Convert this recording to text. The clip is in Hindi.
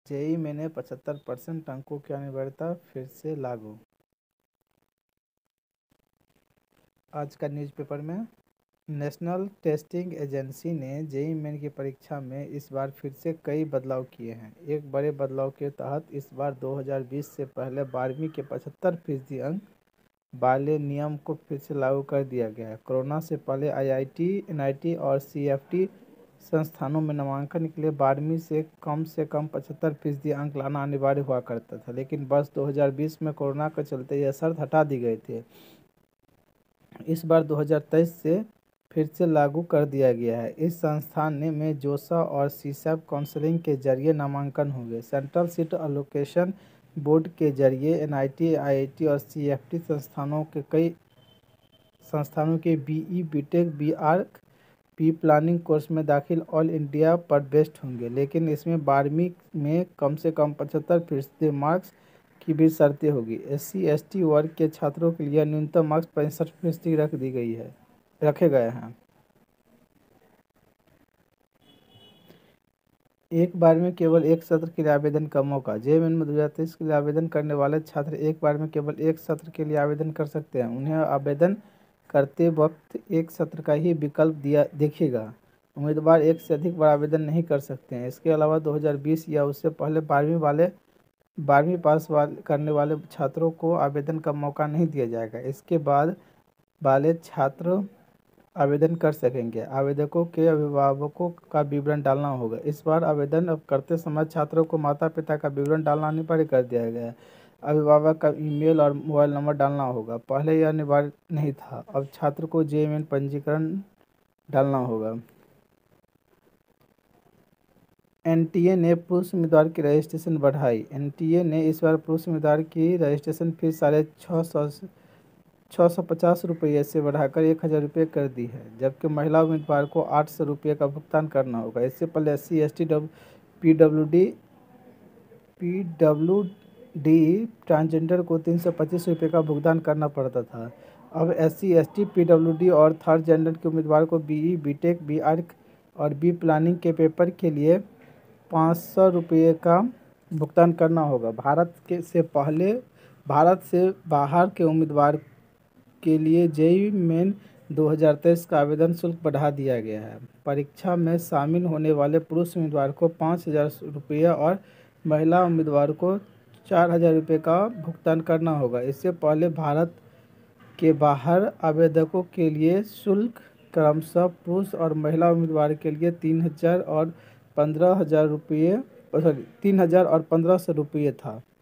जेईई में 75% अंकों की अनिवार्यता फिर से लागू। आज का न्यूज़पेपर में नेशनल टेस्टिंग एजेंसी ने जेईई मेन की परीक्षा में इस बार फिर से कई बदलाव किए हैं। एक बड़े बदलाव के तहत इस बार 2020 से पहले 12वीं के 75% अंक वाले नियम को फिर से लागू कर दिया गया है। कोरोना से पहले आईआईटी, एनआईटी और सीएफटी संस्थानों में नामांकन के लिए 12वीं से कम 75% अंक लाना अनिवार्य हुआ करता था, लेकिन वर्ष 2020 में कोरोना के चलते यह शर्त हटा दी गई थी। इस बार 2023 से फिर से लागू कर दिया गया है। इस संस्थान में जोसा और सीसैप काउंसलिंग के जरिए नामांकन होंगे। सेंट्रल सीट एलोकेशन बोर्ड के जरिए एनआईटी, आईआईटी और सीएफटी संस्थानों के BE, BTech, BArch, B planning course में दाखिल ऑल इंडिया पर बेस्ड होंगे, लेकिन इसमें 12वीं में कम से कम 75% मार्क्स की भी शर्तें होगी। SC/ST वर्ग के छात्रों के लिए न्यूनतम मार्क्स 65% रखे गए हैं। एक बार में केवल एक सत्र के लिए आवेदन का मौका। जेईई में 2023 के लिए आवेदन करने वाले छात्र एक बार में केवल एक सत्र के लिए आवेदन कर सकते हैं। उन्हें आवेदन करते वक्त एक सत्र का ही विकल्प दिखेगा। उम्मीदवार एक से अधिक बार आवेदन नहीं कर सकते हैं। इसके अलावा 2020 या उससे पहले 12वीं पास करने वाले छात्रों को आवेदन का मौका नहीं दिया जाएगा। इसके बाद वाले छात्र आवेदन कर सकेंगे। आवेदकों के अभिभावकों का विवरण डालना होगा। इस बार आवेदन करते समय छात्रों को माता पिता का विवरण डालना अनिवार्य कर दिया गया है। अभिभावक का ईमेल और मोबाइल नंबर डालना होगा। पहले यह अनिवार्य नहीं था, अब छात्र को जेईई में पंजीकरण डालना होगा। एनटीए ने पुरुष उम्मीदवार की रजिस्ट्रेशन बढ़ाई। एनटीए ने इस बार पुरुष उम्मीदवार की रजिस्ट्रेशन फीस 650 रुपये से बढ़ाकर 1000 रुपये कर दी है, जबकि महिला उम्मीदवार को 800 रुपये का भुगतान करना होगा। इससे पहले SC/ST, पीडब्ल्यूडी ट्रांसजेंडर को 325 रुपये का भुगतान करना पड़ता था। अब SC/ST, पीडब्ल्यूडी और थर्ड जेंडर के उम्मीदवार को बीई, बीटेक, बीआर्क और बी प्लानिंग के पेपर के लिए 500 रुपये का भुगतान करना होगा। भारत से बाहर के उम्मीदवार के लिए जेईई मेन 2023 का आवेदन शुल्क बढ़ा दिया गया है। परीक्षा में शामिल होने वाले पुरुष उम्मीदवार को 5000 रुपये और महिला उम्मीदवार को 4000 रुपये का भुगतान करना होगा। इससे पहले भारत के बाहर आवेदकों के लिए शुल्क क्रमशः पुरुष और महिला उम्मीदवार के लिए 3000 और 1500 रुपये था।